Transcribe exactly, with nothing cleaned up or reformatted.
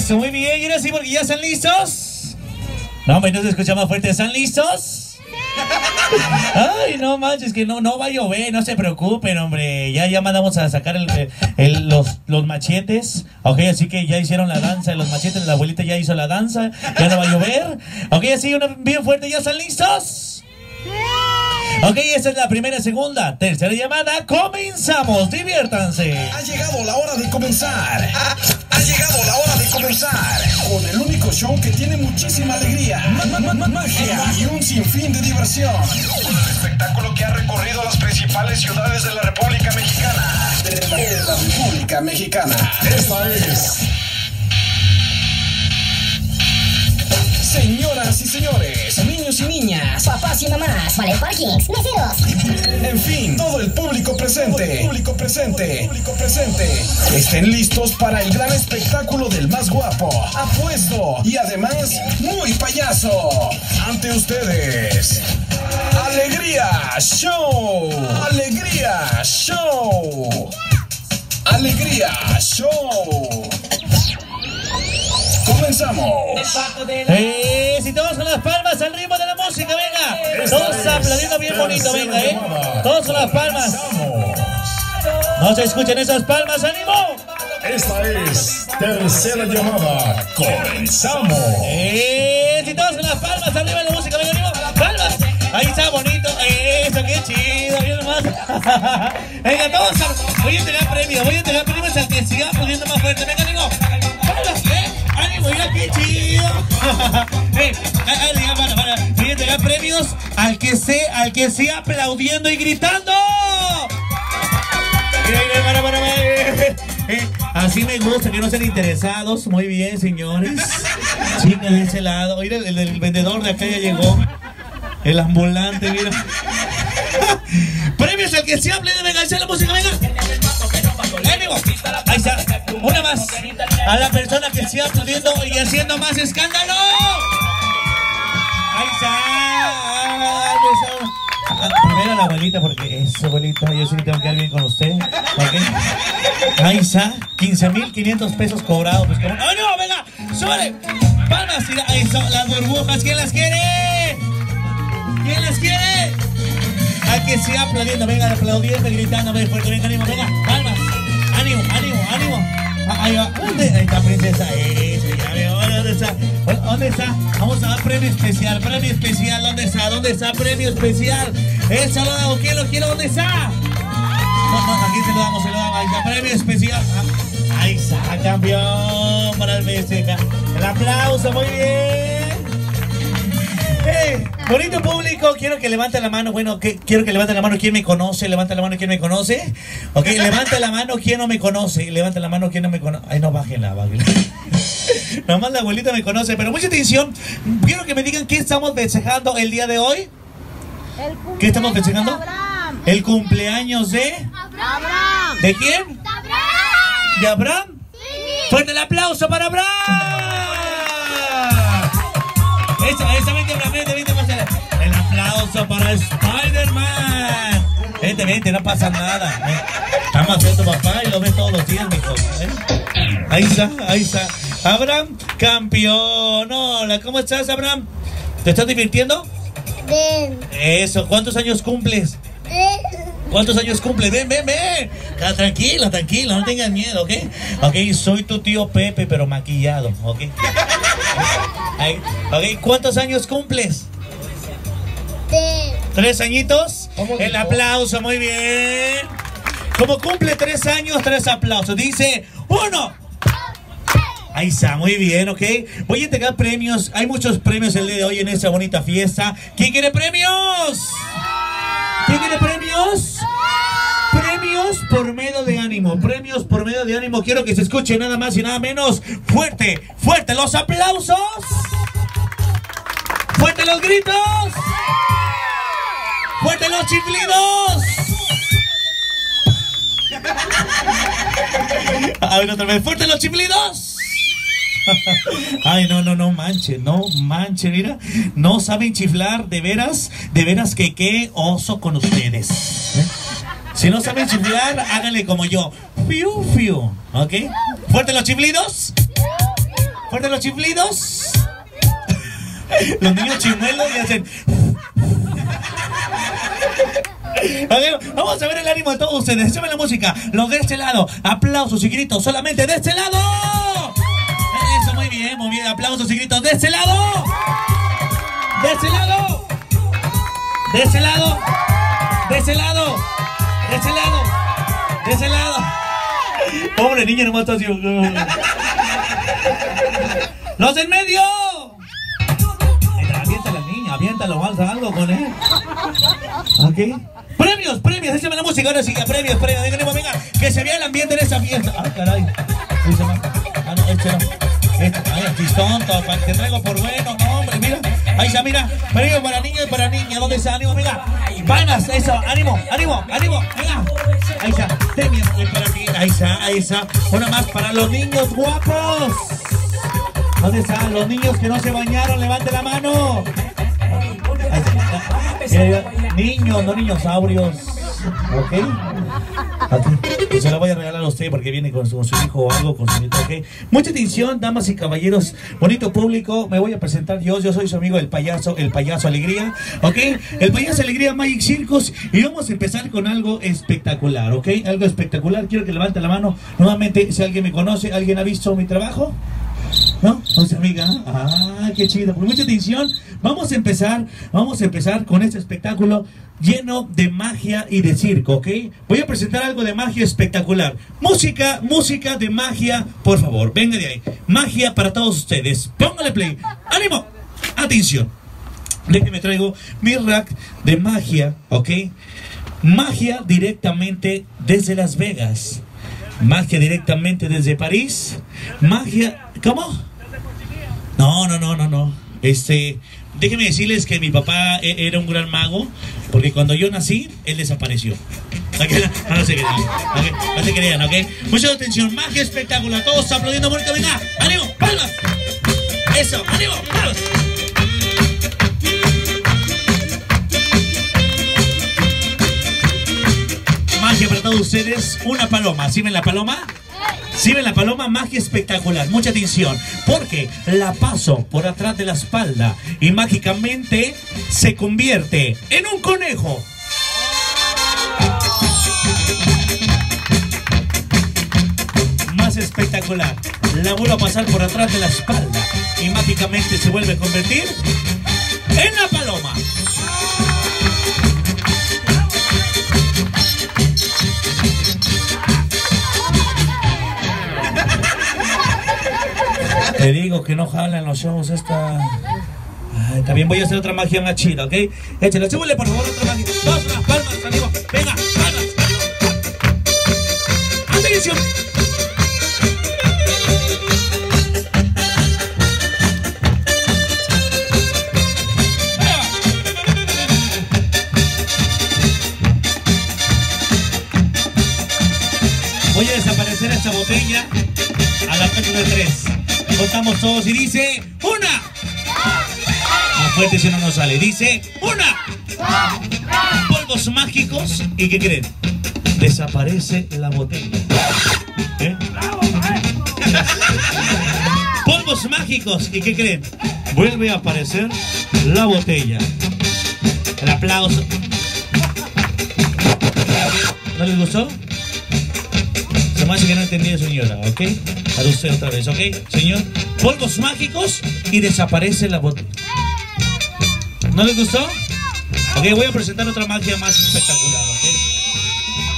Eso, muy bien. Y ahora sí, porque ya están listos. No, hombre, no se escucha más fuerte. ¿Están listos? Ay, no manches, que no, no va a llover, no se preocupen, hombre. Ya, ya mandamos a sacar el, el, los, los machetes. Ok, así que ya hicieron la danza de los machetes. La abuelita ya hizo la danza. Ya no va a llover. Ok, así, una bien fuerte. ¿Ya están listos? Ok, esta es la primera, segunda, tercera llamada. Comenzamos, diviértanse. Ha llegado la hora de comenzar. Ha, ha llegado la hora de comenzar. Con el único show que tiene muchísima alegría, ma ma ma magia y un sinfín de diversión. Con el espectáculo que ha recorrido las principales ciudades de la República Mexicana. De la, de la República Mexicana. Esta es... Señoras y señores, niños y niñas, papás y mamás, vale parkings, meseros. En fin, todo el público presente, todo el público presente, público presente. Estén listos para el gran espectáculo del más guapo, apuesto y además muy payaso. Ante ustedes, Alegría Show, Alegría Show, Alegría Show. Comenzamos. Eh, si todos con las palmas al ritmo de la música, venga. Todos aplaudiendo bien bonito, venga, eh. Todos con las palmas. No se escuchen esas palmas, ánimo. Esta es tercera llamada. Comenzamos. Eh, si todos con las palmas arriba de la música, venga, ánimo. Palmas. Ahí está bonito. Eso, qué chido. Bien nomás. Venga, todos. Voy a entregar premios. Voy a entregar premios al que siga aplaudiendo más fuerte. Venga, ánimo. Palmas, eh. ¡Ánimo, mira qué chido! hey, ay, ay, para, para. Voy a entregar premios al que se, al que sea aplaudiendo y gritando. Para, para, para. Eh, así me gusta, que no sean interesados. Muy bien, señores. Chica de ese lado. Mira, el, el, el vendedor de acá ya llegó. El ambulante, mira. Premios al que se hable de venga, la música, venga. ¡Ánimo! Ahí está. Una más. A la persona que siga aplaudiendo y haciendo más escándalo. Ahí está. Primero a la abuelita, porque eso, abuelita, yo sí que tengo que ir bien con usted. ¿Okay? Ahí está. quince mil quinientos pesos cobrados. Pues, ¡ay, no! ¡Venga! ¡Súbale! Palmas. Ahí son las burbujas. ¿Quién las quiere? ¿Quién las quiere? Al que siga aplaudiendo. Venga, aplaudiendo, gritando. Venga, fuerte, venga, ánimo, venga. Palmas. Ánimo, ánimo, ánimo. Ahí va. ¿Dónde? Ahí está, princesa. Eso, ya veo. ¿Dónde está? ¿Dónde está? Vamos a dar premio especial. Premio especial. ¿Dónde está? ¿Dónde está? Premio especial. Eso lo damos. ¿Quién lo quiere? ¿Dónde está? No, no, aquí se lo damos, se lo damos. Ahí está, premio especial. Ahí está, campeón. Para el Meseca. El aplauso, muy bien. Hey, bonito público, quiero que levante la mano. Bueno, que, quiero que levante la mano. ¿Quién me conoce? Levanta la mano. ¿Quién me conoce? Ok, levanta la mano. ¿Quién no me conoce? Levanta la mano. ¿Quién no me conoce? Ay, no, bájenla, bájenla. Nomás la abuelita me conoce. Pero mucha atención. Quiero que me digan qué estamos festejando el día de hoy. El ¿Qué estamos festejando? de Abraham. El cumpleaños de... Abraham. ¿De quién? De Abraham. ¿De Abraham? Sí. ¡Fuerte el aplauso para Abraham! Esa, esa, vente, Abraham, vente, vente, vente. El aplauso para Spider-Man. Vente, vente, no pasa nada. Estamos haciendo papá y lo ves todos los días, mijo. ¿Eh? Ahí está, ahí está. Abraham, campeón. Hola, ¿cómo estás, Abraham? ¿Te estás divirtiendo? Ven. Eso, ¿cuántos años cumples? ¿Cuántos años cumples? Ven, ven, ven. Ah, tranquilo, tranquilo, no tengas miedo, ¿ok? Ok, soy tu tío Pepe, pero maquillado, ¿ok? Ok, ¿cuántos años cumples? Ven. ¿Tres añitos? El aplauso, muy bien. Como cumple tres años, tres aplausos. Dice, uno. Ahí está, muy bien, ok. Voy a entregar premios. Hay muchos premios el día de hoy en esta bonita fiesta. ¿Quién quiere premios? ¿Quién quiere premios? Premios por medio de ánimo. Premios por medio de ánimo. Quiero que se escuche nada más y nada menos. Fuerte, fuerte los aplausos. Fuerte los gritos. Fuerte los chiflidos. A ver otra vez. Fuerte los chiflidos. Ay, no, no, no manchen, no manchen, mira, no saben chiflar, de veras, de veras que qué oso con ustedes. ¿Eh? Si no saben chiflar, háganle como yo. Fiu, fiu, ¿ok? Fuerte los chiflidos. Fuerte los chiflidos. Los niños chimuelos y hacen... Okay, vamos a ver el ánimo de todos ustedes. Échame la música. Los de este lado. Aplausos y gritos solamente de este lado. Eso, muy bien, muy bien. Aplausos y gritos de este lado. De este lado. De ese lado. De ese lado. De ese lado. De ese lado. Pobre niño, nomás está así. Los en medio. Avienta a la niña, aviéntalo, alza algo con él. Ok. Premios, premios, échame la música, ahora sí, premios, premios. Venga, venga, que se vea el ambiente en esa fiesta. Ah, caray. Ah, no, este no. Este, ay, aquí tonto, te traigo por bueno, no, hombre, mira. Ahí está, mira. Premios para niños y para niñas. ¿Dónde está? Ánimo, venga. Palmas, eso, ánimo, ánimo, ánimo, venga. Ahí está, premios para ti. Ahí está, ahí está. Una más para los niños guapos. ¿Dónde están los niños que no se bañaron? ¡Levante la mano! Niños, no niñosaurios. ¿Ok? Aquí. Se la voy a regalar a usted porque viene con su, con su hijo o algo, con su nieto, ¿ok? Mucha atención, damas y caballeros, bonito público. Me voy a presentar yo, yo soy su amigo el payaso, el payaso Alegría, ¿ok? El payaso Alegría Magic Circus. Y vamos a empezar con algo espectacular, ¿ok? Algo espectacular. Quiero que levante la mano. Nuevamente, si alguien me conoce, ¿alguien ha visto mi trabajo? ¿No? ¿No se amiga? Ah, qué chido. Por mucha atención, vamos a empezar, vamos a empezar con este espectáculo lleno de magia y de circo, ¿ok? Voy a presentar algo de magia espectacular. Música, música de magia, por favor, venga de ahí. Magia para todos ustedes. Póngale play. ¡Ánimo! Atención. Déjenme traigo mi rack de magia, ¿ok? Magia directamente desde Las Vegas. Magia directamente desde París. Magia... ¿Cómo? No, no, no, no, no. Este... Déjenme decirles que mi papá era un gran mago, porque cuando yo nací, él desapareció. No, no se crean, okay. No se crean, ¿ok? Mucha atención, magia espectacular. Todos aplaudiendo, bonito, venga. ¡Ánimo! ¡Palmas! Eso, ánimo, palmas. Magia para todos ustedes, una paloma. ¿Sí ven la paloma? ¿Sí ven la paloma? Magia espectacular. Mucha atención, porque la paso por atrás de la espalda y mágicamente se convierte en un conejo. Más espectacular, la vuelvo a pasar por atrás de la espalda y mágicamente se vuelve a convertir en la paloma. Te digo que no jalan los shows esta... Ay, también voy a hacer otra magia más chida, ¿ok? Échale, súbele por favor otra magia. Dos más, palmas, amigo. Venga, palmas. Atención. Voy a desaparecer esta botella a la cuenta de tres. Contamos todos y dice una. Más fuerte si no nos sale. Dice una. Polvos mágicos. ¿Y qué creen? Desaparece la botella. ¿Eh? Polvos mágicos. ¿Y qué creen? Vuelve a aparecer la botella. El aplauso. ¿No les gustó? Se me hace que no entendí, señora, ¿ok? A usted otra vez, ¿ok? Señor, polvos mágicos y desaparece la botella. ¿No les gustó? Ok, voy a presentar otra magia más espectacular, ¿ok?